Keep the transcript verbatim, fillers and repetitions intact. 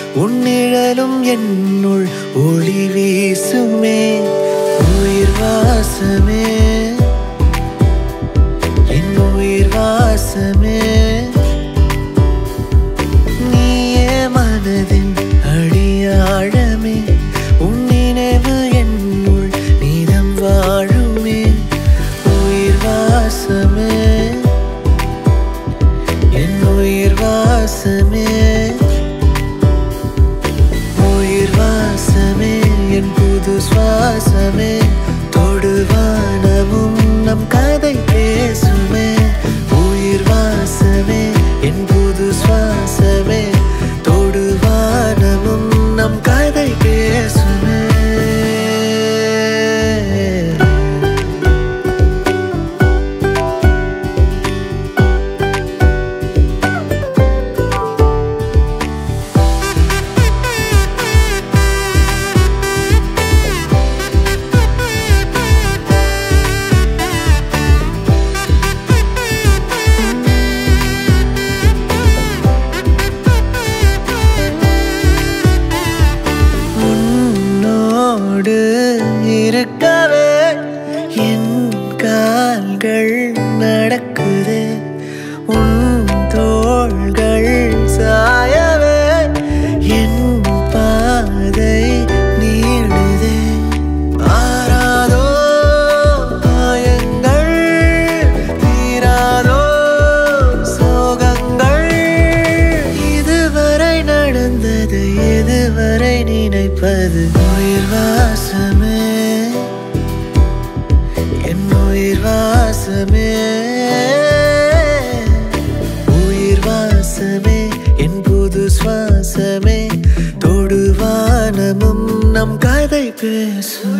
உன் நிழலும் என்னுள் ஒளி வீசுமே. உயிர் வாசமே என் உயிர் வாசமே, நீயே மனதின் அடியாழமே. உன் நினைவு என்னுள் நீதம் வாழுமே. உயிர் வாசமே என் உயிர் வாசமே, உயிர் வாசமே என் புது சுவாசமே. தொடுவானமும் நம் கதை பேசுமே. உயிர் வாசமே என் புது சுவாசமே. தொடுவானமும் நம் கதை பேசுமே. இருக்கவே என் கால்கள் நடக்குதே. உன் தோள்கள் சாயவே என் பாதை நீளுதே. ஆராதோ காயங்கள், தீராதோ சோகங்கள். இதுவரை நடந்தது எதுவரை நினைப்பது. உயிர் வாசமே என் உயிர் வாசமே, உயிர் வாசமே என் புது சுவாசமே. தொடுவானமும் நம் கதை பேசும்.